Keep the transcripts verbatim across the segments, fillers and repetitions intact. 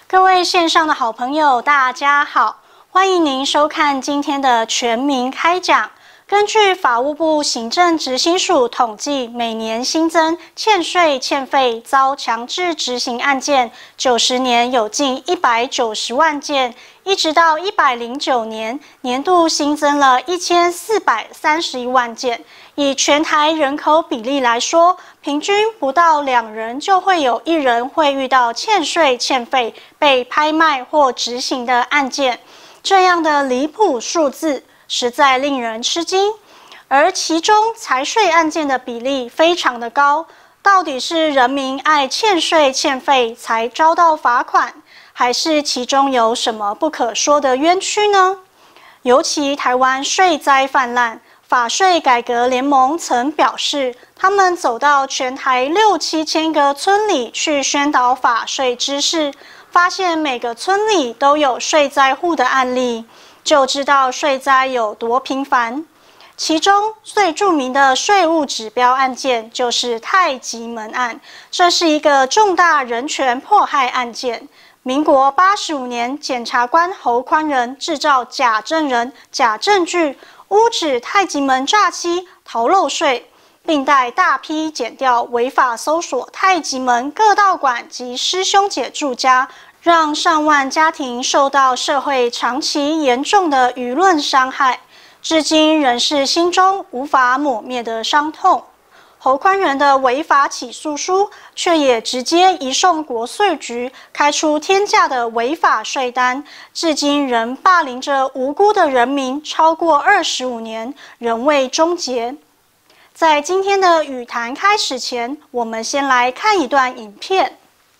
各位线上的好朋友，大家好，欢迎您收看今天的全民开讲。根据法务部行政执行署统计，每年新增欠税欠费遭强制执行案件，九十年有近一百九十万件，一直到一百零九年，年度新增了一千四百三十一万件。以全台人口比例来说，平均不到两人就会有一人会遇到欠税欠费被拍卖或执行的案件，这样的离谱数字实在令人吃惊。而其中财税案件的比例非常的高，到底是人民爱欠税欠费才遭到罚款，还是其中有什么不可说的冤屈呢？尤其台湾税灾泛滥，法税改革联盟曾表示，他们走到全台六七千个村里去宣导法税知识，发现每个村里都有税灾户的案例，就知道税灾有多频繁。其中最著名的税务指标案件就是太极门案，这是一个重大人权迫害案件。民国八十五年，检察官侯宽仁制造假证人、假证据，诬指太极门诈欺、逃漏税，并带大批检调违法搜索太极门各道馆及师兄姐住家，让上万家庭受到社会长期严重的舆论伤害，至今仍是心中无法抹灭的伤痛。侯宽仁的违法起诉书，却也直接移送国税局，开出天价的违法税单，至今仍霸凌着无辜的人民超过二十五年，仍未终结。在今天的语谈开始前，我们先来看一段影片。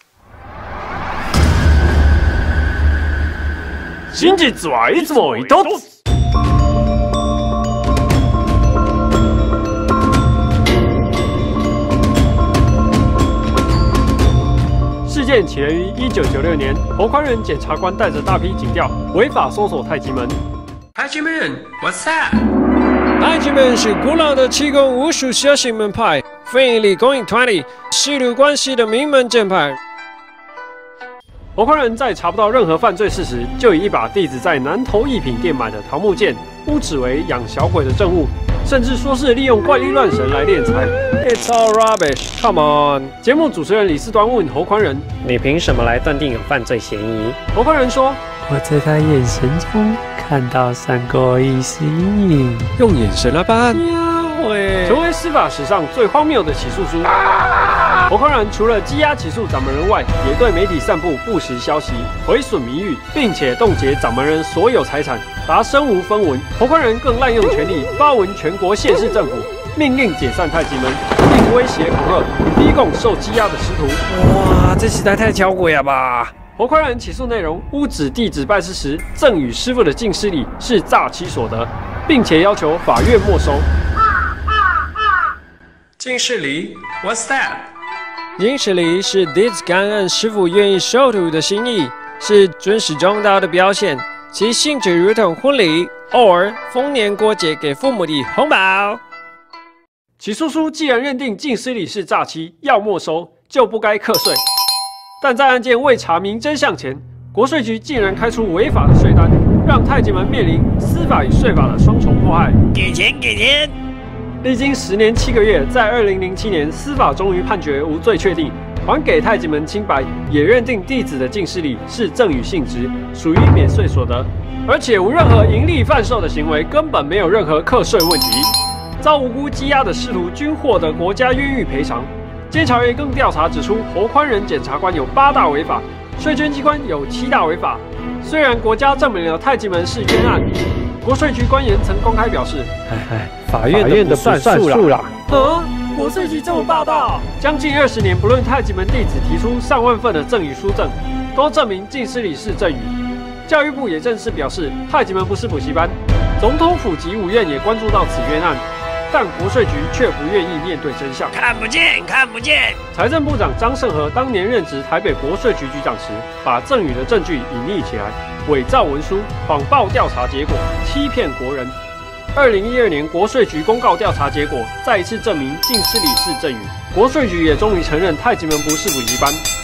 真実はいつも一つ。事件起源于一九九六年，侯宽仁检察官带着大批警调，违法搜索太极门。 太极门 ，What's that？ 太极门是古老的气功武术小型门派，非营利公益团体，师徒关系的名门正派。 侯宽仁在查不到任何犯罪事实，就以一把弟子在南投艺品店买的桃木剑，诬指为养小鬼的证物，甚至说是利用怪力乱神来敛财。 It's all rubbish. Come on. 节目主持人李四端问侯宽仁：“ 你凭什么来断定有犯罪嫌疑？” 侯宽仁说：“ 我在他眼神中看到三国一丝阴影。” 用眼神来办案。 成为司法史上最荒谬的起诉书。侯宽仁除了羁押起诉掌门人外，也对媒体散布不实消息，毁损名誉，并且冻结掌门人所有财产，达身无分文。侯宽仁更滥用权力，发文全国县市政府，命令解散太极门，并威胁恐吓、逼供受羁押的师徒。 哇，这实在太巧诡了吧！ 侯宽仁起诉内容诬指弟子拜师时赠与师父的净师礼是诈欺所得，并且要求法院没收。 净师礼 ，What's that？ 净师礼是弟子感恩师父愿意受徒的心意，是尊师重道的表现，其性质如同婚礼，偶尔逢年过节给父母的红包。 起诉书既然认定净师礼是诈欺，要没收，就不该课税。但在案件未查明真相前，国税局竟然开出违法的税单，让太极门面临司法与税法的双重迫害。 给钱，给钱！ 历经十年七个月，在二零零七年，司法终于判决无罪确定，还给太极门清白，也认定弟子的净师礼是赠与性质，属于免税所得，而且无任何盈利贩售的行为，根本没有任何课税问题。遭无辜羁押的师徒均获得国家冤狱赔偿。监察院更调查指出，侯宽仁检察官有八大违法，税捐机关有七大违法。虽然国家证明了太极门是冤案，国税局官员曾公开表示：“ 哎哎，法院的不算数啦。” 啊！国税局这么霸道！将近二十年，不论太极门弟子提出上万份的赠与书证，都证明净师礼是赠与。教育部也正式表示，太极门不是补习班。总统府及五院也关注到此冤案。但国税局却不愿意面对真相， 看不见，看不见。 财政部长张胜和当年任职台北国税局局长时，把赠与的证据隐匿起来，伪造文书，谎报调查结果，欺骗国人。二零一二年，国税局公告调查结果，再一次证明净师礼是赠与。国税局也终于承认太极门不是补习班。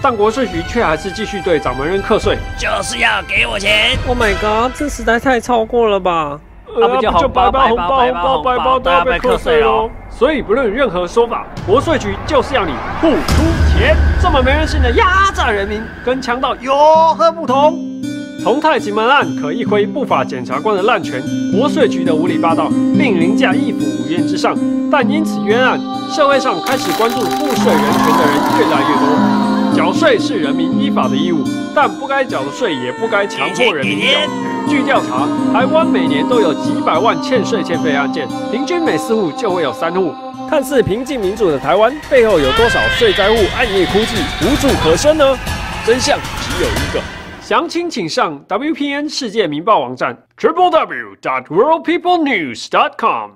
但国税局却还是继续对掌门人课税， 就是要给我钱。 Oh my god， 这实在太超过了吧！ 呃，不就白包红包红包白包都要被课税喽。所以不论任何说法，国税局就是要你付出钱。这么没人性的压榨人民，跟强盗有何不同？从太极门案可一窥不法检察官的滥权，国税局的无理霸道，令凌驾一府五院之上。但因此冤案，社会上开始关注赋税人权的人越来越多。缴税是人民依法的义务，但不该缴的税也不该强迫人民缴。据调查，台湾每年都有几百万欠税欠费案件，平均每四户就会有三户。看似平静民主的台湾，背后有多少税灾户暗夜哭泣，无处可伸呢？真相只有一个。详情请上 W P N 世界民报网站 triple w dot world people news dot com。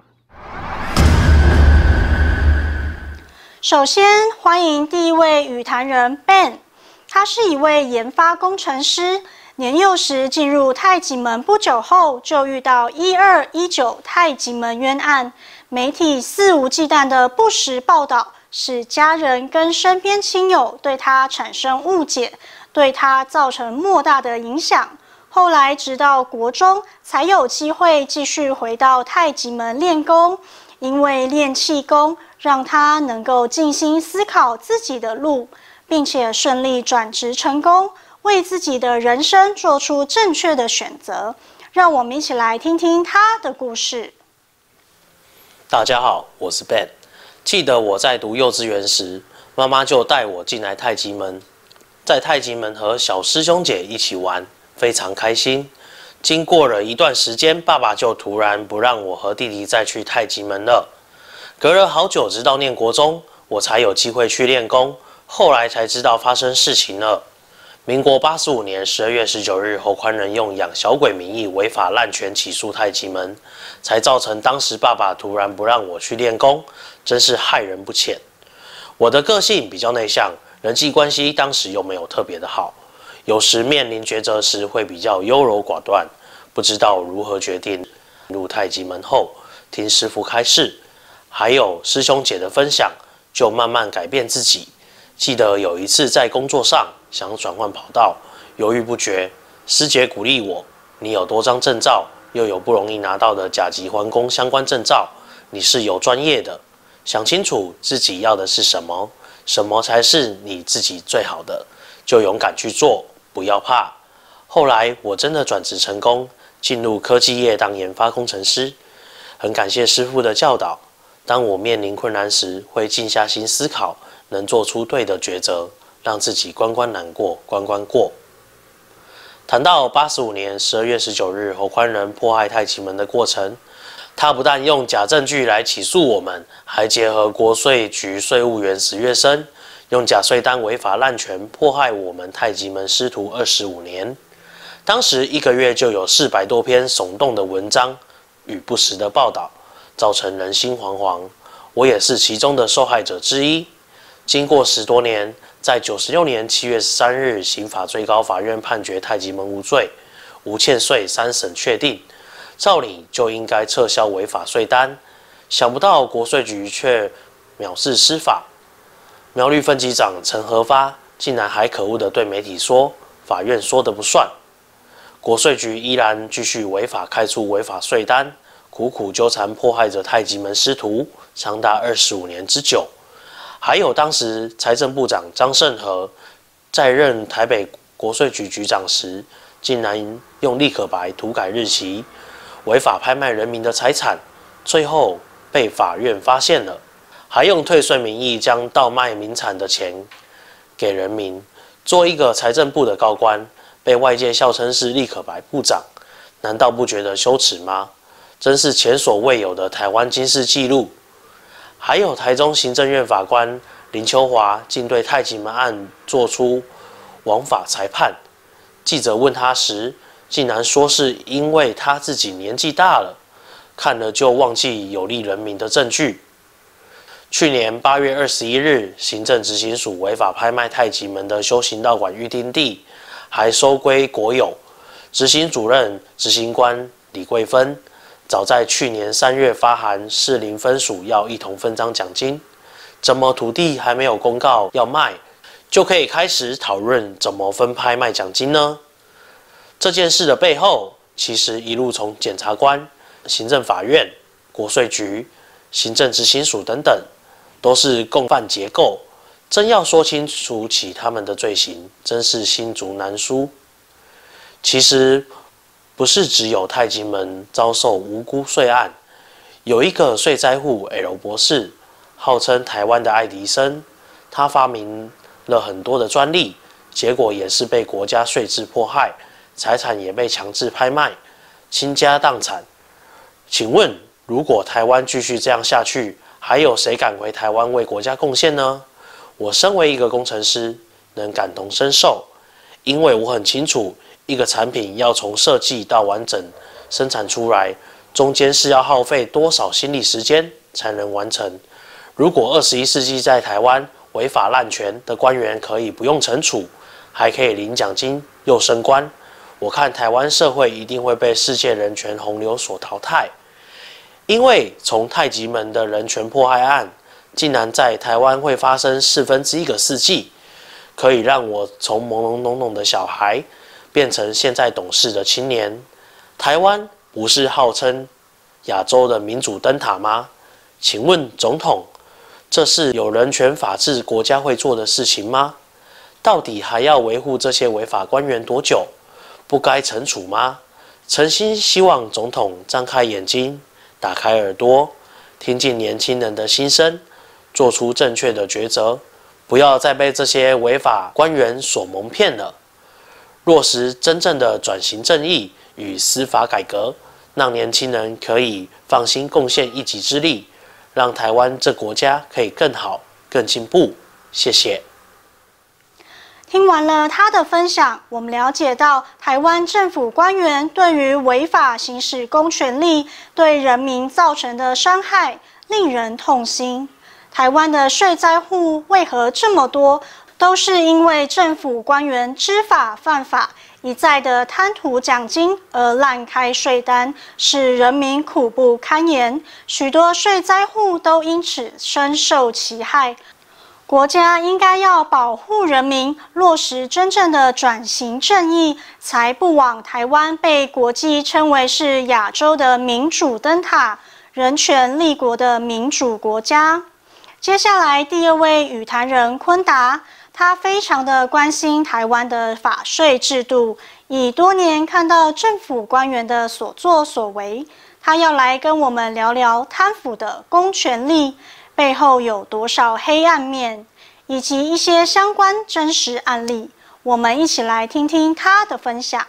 首先欢迎第一位语坛人 Ben， 他是一位研发工程师。年幼时进入太极门不久后，就遇到一二一九太极门冤案，媒体肆无忌惮的不实报道，使家人跟身边亲友对他产生误解，对他造成莫大的影响。后来直到国中，才有机会继续回到太极门练功，因为练气功让他能够静心思考自己的路，并且顺利转职成功。为自己的人生做出正确的选择，让我们一起来听听他的故事。 大家好，我是 Ben。记得我在读幼稚园时，妈妈就带我进来太极门，在太极门和小师兄姐一起玩，非常开心。经过了一段时间，爸爸就突然不让我和弟弟再去太极门了。隔了好久，直到念国中，我才有机会去练功。后来才知道发生事情了。民国八十五年十二月十九日，侯宽仁用养小鬼名义违法滥权起诉太极门，才造成当时爸爸突然不让我去练功，真是害人不浅。我的个性比较内向，人际关系当时又没有特别的好，有时面临抉择时会比较优柔寡断，不知道如何决定。入太极门后，听师父开示，还有师兄姐的分享，就慢慢改变自己。记得有一次在工作上想转换跑道，犹豫不决，师姐鼓励我：“你有多张证照，又有不容易拿到的甲级环工相关证照，你是有专业的，想清楚自己要的是什么，什么才是你自己最好的，就勇敢去做，不要怕。”后来我真的转职成功，进入科技业当研发工程师。很感谢师父的教导，当我面临困难时，会静下心思考，能做出对的抉择，让自己关关难过关关过。谈到八十五年十二月十九日侯宽仁迫害太极门的过程，他不但用假证据来起诉我们，还结合国税局税务员史月生，用假税单违法滥权迫害我们太极门师徒二十五年。当时一个月就有四百多篇耸动的文章与不实的报道，造成人心惶惶。我也是其中的受害者之一。经过十多年，在九十六年七月十三日，刑法最高法院判决太极门无罪，无欠税，三审确定，照理就应该撤销违法税单。想不到国税局却藐视司法，苗栗分局长陈和发竟然还可恶地对媒体说，法院说的不算。国税局依然继续违法开出违法税单，苦苦纠缠迫害着太极门师徒，长达二十五年之久。还有当时财政部长张盛和在任台北国税局局长时，竟然用立可白涂改日期，违法拍卖人民的财产，最后被法院发现了，还用退税名义将倒卖民产的钱给人民。做一个财政部的高官，被外界笑称是立可白部长，难道不觉得羞耻吗？真是前所未有的台湾金氏纪录。还有台中行政院法官林秋华竟对太极门案做出枉法裁判。记者问他时，竟然说是因为他自己年纪大了，看了就忘记有利人民的证据。去年八月二十一日，行政执行署违法拍卖太极门的修行道馆预定地，还收归国有。执行主任、执行官李桂芬早在去年三月发函士林分署要一同分赃奖金，怎么土地还没有公告要卖， 就可以开始讨论怎么分拍卖奖金呢？这件事的背后，其实一路从检察官、行政法院、国税局、行政执行署等等，都是共犯结构。真要说清楚起他们的罪行，真是罄竹难书。其实不是只有太极门遭受无辜税案，有一个税灾户 L 博士，号称台湾的爱迪生，他发明了很多的专利，结果也是被国家税制迫害，财产也被强制拍卖，倾家荡产。请问，如果台湾继续这样下去，还有谁敢回台湾为国家贡献呢？我身为一个工程师，能感同身受，因为我很清楚，一个产品要从设计到完整生产出来，中间是要耗费多少心力时间才能完成。如果二十一世纪在台湾违法滥权的官员可以不用惩处，还可以领奖金又升官，我看台湾社会一定会被世界人权洪流所淘汰。因为从太极门的人权迫害案，竟然在台湾会发生四分之一个世纪，可以让我从朦朦胧胧的小孩变成现在懂事的青年。台湾不是号称亚洲的民主灯塔吗？请问总统，这是有人权法治国家会做的事情吗？到底还要维护这些违法官员多久？不该惩处吗？诚心希望总统张开眼睛，打开耳朵，听进年轻人的心声，做出正确的抉择，不要再被这些违法官员所蒙骗了。落实真正的转型正义与司法改革，让年轻人可以放心贡献一己之力，让台湾这国家可以更好、更进步。谢谢。 听完了他的分享，我们了解到台湾政府官员对于违法行使公权力对人民造成的伤害，令人痛心。台湾的税灾户为何这么多？都是因为政府官员知法犯法，一再的贪图奖金而滥开税单，使人民苦不堪言。许多税灾户都因此深受其害。国家应该要保护人民，落实真正的转型正义，才不枉台湾被国际称为是亚洲的民主灯塔、人权立国的民主国家。接下来第二位语坛人昆达，他非常的关心台湾的法税制度，以多年看到政府官员的所作所为，他要来跟我们聊聊贪腐的公权力背后有多少黑暗面，以及一些相关真实案例。我们一起来听听他的分享。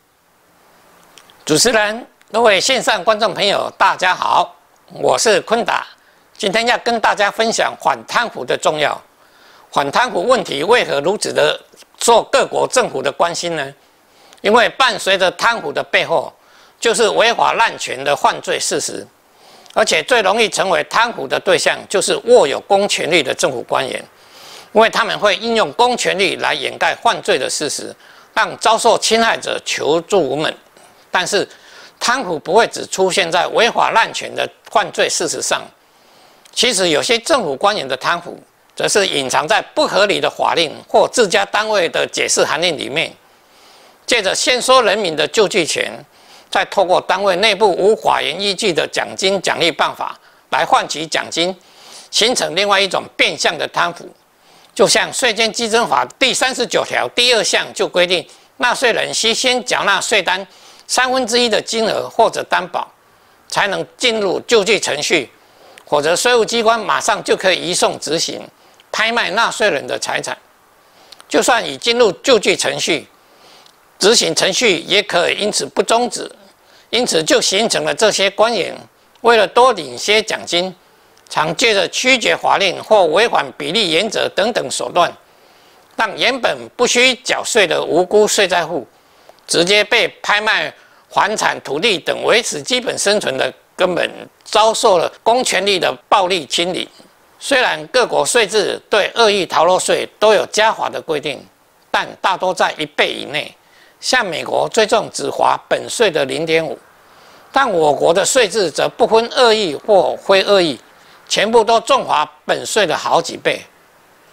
主持人、各位线上观众朋友，大家好，我是昆达。今天要跟大家分享反贪腐的重要。反贪腐问题为何如此的受各国政府的关心呢？因为伴随着贪腐的背后，就是违法滥权的犯罪事实。而且最容易成为贪腐的对象，就是握有公权力的政府官员，因为他们会应用公权力来掩盖犯罪的事实，让遭受侵害者求助无门。但是，贪腐不会只出现在违法滥权的犯罪事实上，其实有些政府官员的贪腐，则是隐藏在不合理的法令或自家单位的解释函令里面，借着限缩人民的救济权，再透过单位内部无法源依据的奖金奖励办法来换取奖金，形成另外一种变相的贪腐。就像税捐稽征法第三十九条第二项就规定，纳税人需先缴纳税单三分之一的金额或者担保，才能进入救济程序，否则税务机关马上就可以移送执行，拍卖纳税人的财产。就算已进入救济程序，执行程序也可以因此不终止，因此就形成了这些官员为了多领些奖金，常借着曲解法令或违反比例原则等等手段，让原本不需缴税的无辜税灾户，直接被拍卖房产、土地等维持基本生存的根本，遭受了公权力的暴力清理。虽然各国税制对恶意逃漏税都有加罚的规定，但大多在一倍以内。像美国最重只罚本税的 零点五， 但我国的税制则不分恶意或非恶意，全部都重罚本税的好几倍。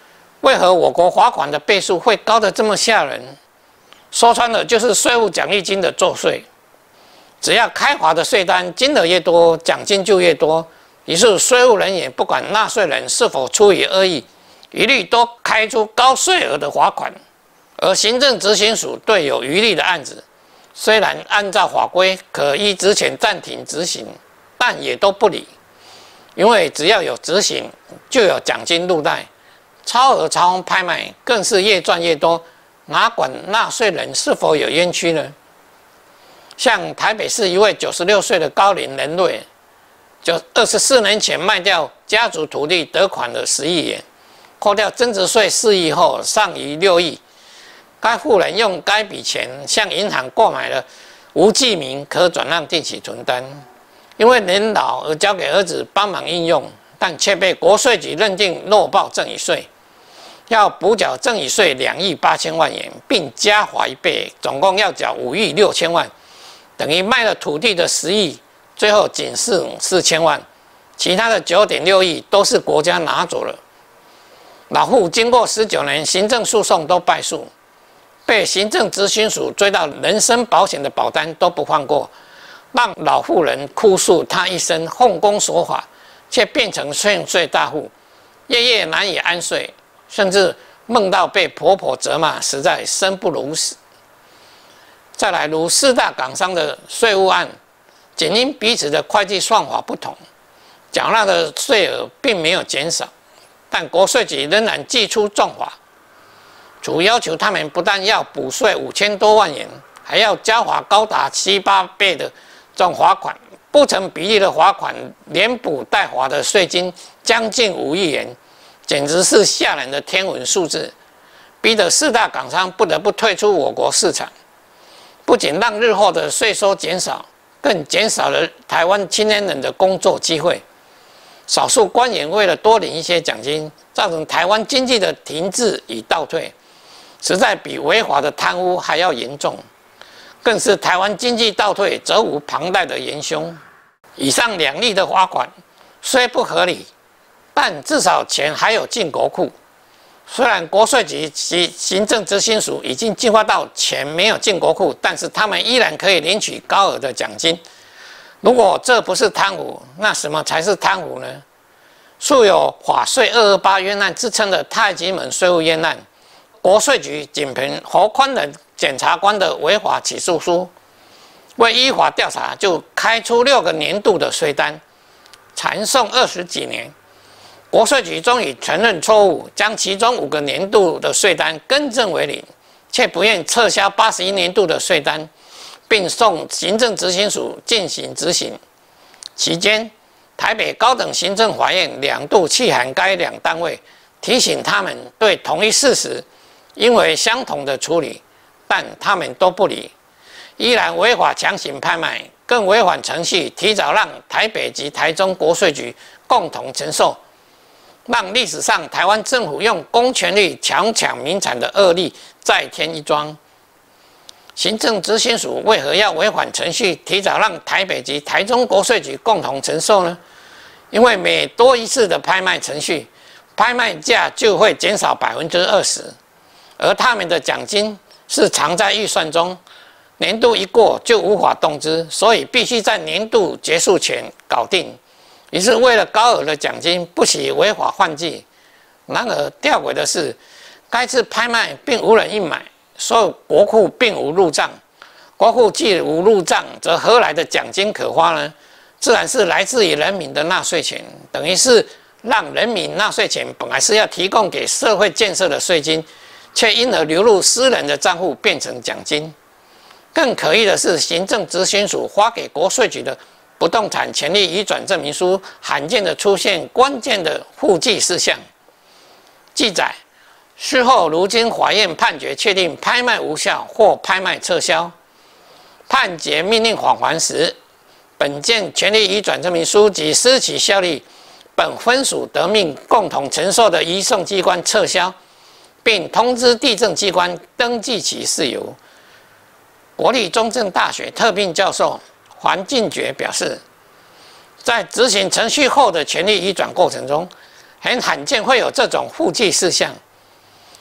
为何我国罚款的倍数会高得这么吓人？说穿了就是税务奖励金的作祟。只要开罚的税单金额越多，奖金就越多。于是税务人员不管纳税人是否出于恶意，一律都开出高税额的罚款。而行政执行署对有余力的案子，虽然按照法规可依职权暂停执行，但也都不理，因为只要有执行，就有奖金入袋。超额超风拍卖更是越赚越多，哪管纳税人是否有冤屈呢？像台北市一位九十六岁的高龄人瑞，就二十四年前卖掉家族土地得款了十亿元，扣掉增值税四亿后，尚余六亿。该户人用该笔钱向银行购买了无记名可转让定期存单，因为年老而交给儿子帮忙应用，但却被国税局认定漏报赠与税，要补缴赠与税两亿八千万元，并加罚一倍，总共要缴五亿六千万。等于卖了土地的十亿，最后仅剩四千万，其他的九点六亿都是国家拿走了。老户经过十九年行政诉讼都败诉，被行政执行署追到人身保险的保单都不放过，让老户人哭诉他一生奉公守法，却变成欠税大户，夜夜难以安睡，甚至梦到被婆婆责骂，实在生不如死。再来如四大港商的税务案，仅因彼此的会计算法不同，缴纳的税额并没有减少，但国税局仍然祭出重罚，除要求他们不但要补税五千多万元，还要交罚高达七八倍的总罚款，不成比例的罚款，连补带罚的税金将近五亿元，简直是吓人的天文数字，逼得四大港商不得不退出我国市场。不仅让日后的税收减少，更减少了台湾青年人的工作机会。少数官员为了多领一些奖金，造成台湾经济的停滞与倒退，实在比违法的贪污还要严重，更是台湾经济倒退责无旁贷的元凶。以上两例的罚款虽不合理，但至少钱还有进国库。虽然国税局及行政执行署已经进化到钱没有进国库，但是他们依然可以领取高额的奖金。如果这不是贪腐，那什么才是贪腐呢？素有法税二二八冤案之称的太极门税务冤案，国税局仅凭侯宽仁检察官的违法起诉书，未依法调查就开出六个年度的税单，缠讼二十几年。国税局终于承认错误，将其中五个年度的税单更正为零，却不愿撤销八十一年度的税单，并送行政执行署进行执行。期间，台北高等行政法院两度去函该两单位，提醒他们对同一事实应为相同的处理，但他们都不理，依然违法强行拍卖，更违反程序，提早让台北及台中国税局共同承受，让历史上台湾政府用公权力强抢民产的恶例再添一桩。行政执行署为何要违反程序，提早让台北及台中国税局共同承受呢？因为每多一次的拍卖程序，拍卖价就会减少百分之二十，而他们的奖金是藏在预算中，年度一过就无法动之，所以必须在年度结束前搞定。于是为了高额的奖金，不惜违法犯纪。然而吊诡的是，该次拍卖并无人应买，所以国库并无入账。国库既无入账，则何来的奖金可花呢？自然是来自于人民的纳税钱，等于是让人民纳税钱本来是要提供给社会建设的税金，却因而流入私人的账户变成奖金。更可疑的是，行政执行署发给国税局的不动产权利移转证明书，罕见的出现关键的附记事项，记载事后如今法院判决确定拍卖无效或拍卖撤销，判决命令返还时，本件权利移转证明书及失其效力，本分属得命共同承受的移送机关撤销，并通知地政机关登记其事由。国立中正大学特聘教授黄进觉表示，在执行程序后的权利移转过程中，很罕见会有这种附记事项，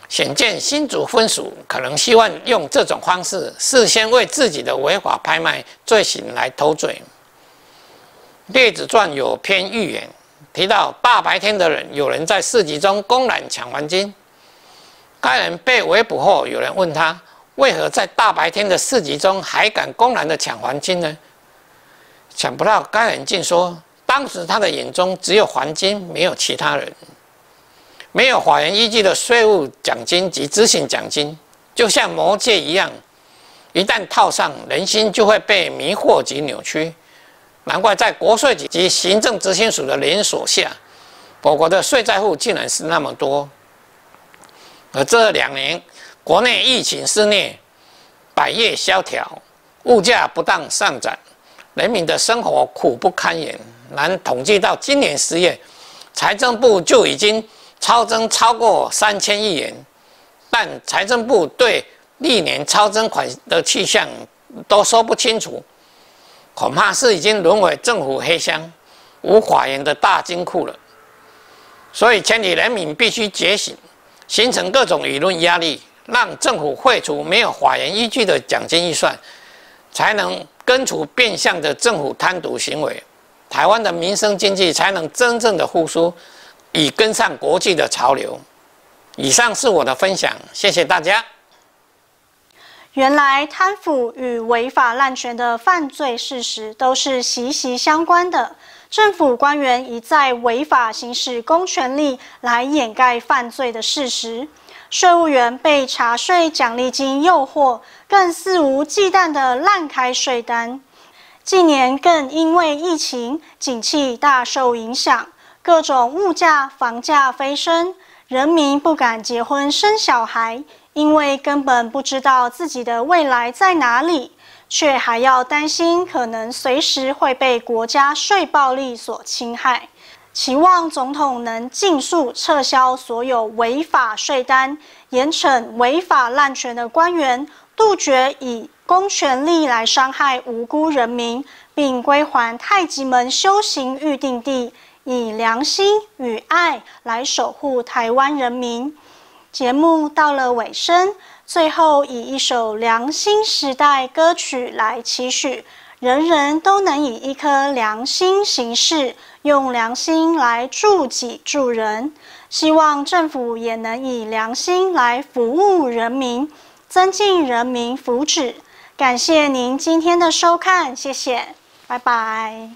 显见新竹分署可能希望用这种方式，事先为自己的违法拍卖罪行来头罪。列子传有篇寓言，提到大白天的人，有人在市集中公然抢黄金。该人被围捕后，有人问他，为何在大白天的市集中还敢公然的抢黄金呢？想不到该人竟说，当时他的眼中只有黄金，没有其他人。没有法源依据的税务奖金及执行奖金，就像魔戒一样，一旦套上，人心就会被迷惑及扭曲。难怪在国税局及行政执行署的联手下，我国的税债户竟然是那么多。而这两年，国内疫情肆虐，百业萧条，物价不当上涨，人民的生活苦不堪言。然统计到今年十月，财政部就已经超增超过三千亿元，但财政部对历年超增款的去向都说不清楚，恐怕是已经沦为政府黑箱、无法源的大金库了。所以，全体人民必须觉醒，形成各种舆论压力，让政府废除没有法源依据的奖金预算，才能根除变相的政府贪渎行为，台湾的民生经济才能真正的复苏，以跟上国际的潮流。以上是我的分享，谢谢大家。 原来贪腐与违法滥权的犯罪事实都是息息相关的。政府官员一再违法行使公权力来掩盖犯罪的事实，税务员被查税奖励金诱惑，更肆无忌惮地滥开税单。近年更因为疫情景气大受影响，各种物价、房价飞升，人民不敢结婚生小孩，因为根本不知道自己的未来在哪里，却还要担心可能随时会被国家税暴力所侵害。期望总统能尽速撤销所有违法税单，严惩违法滥权的官员，杜绝以公权力来伤害无辜人民，并归还太极门修行预定地，以良心与爱来守护台湾人民。节目到了尾声，最后以一首良心时代歌曲来期许人人都能以一颗良心行事，用良心来助己助人。希望政府也能以良心来服务人民，增进人民福祉。感谢您今天的收看，谢谢，拜拜。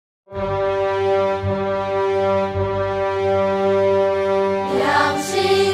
良心。